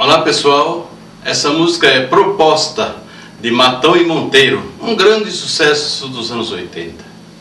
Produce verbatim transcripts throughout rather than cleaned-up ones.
Olá pessoal, essa música é Proposta, de Matão e Monteiro, um grande sucesso dos anos oitenta.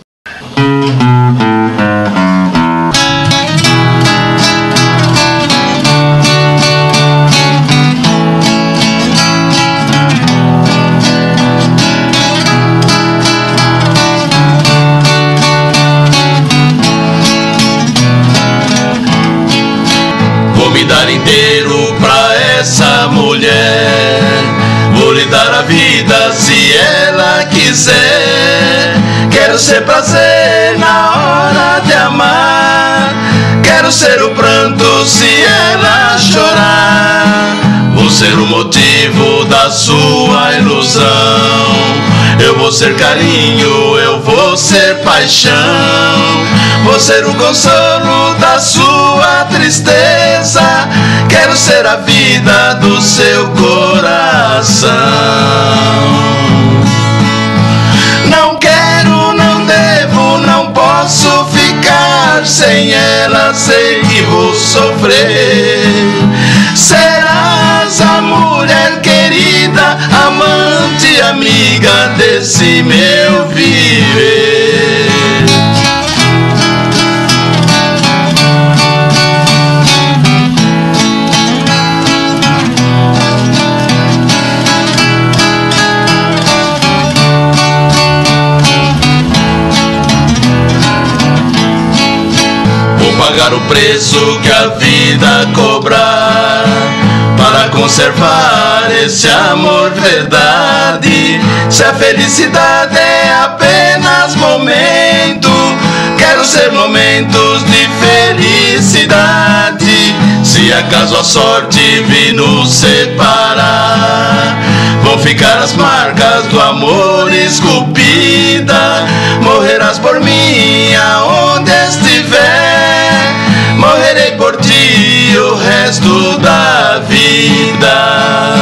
Vou me dar inteiro pra essa mulher, vou lhe dar a vida se ela quiser. Quero ser prazer na hora de amar, quero ser o pranto se ela chorar. Vou ser o motivo da sua ilusão, eu vou ser carinho, eu vou ser paixão. Vou ser o consolo da sua tristeza, quero ser a vida do seu coração. Não quero, não devo, não posso ficar sem ela, sei que vou sofrer. Serás a mulher querida, amante, amiga desse meu viver. Pagar o preço que a vida cobrar para conservar esse amor verdade. Se a felicidade é apenas momento, quero ser momentos de felicidade. Se acaso a sorte vir nos separar, vão ficar as marcas do amor esculpida. Morrerás por mim aonde estiver, morrerei por ti o resto da vida.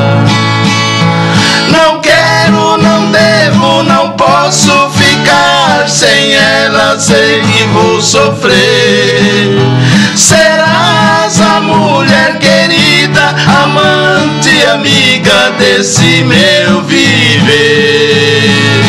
Não quero, não devo, não posso ficar sem ela, sei que vou sofrer. Serás a mulher querida, amante, amiga desse meu viver.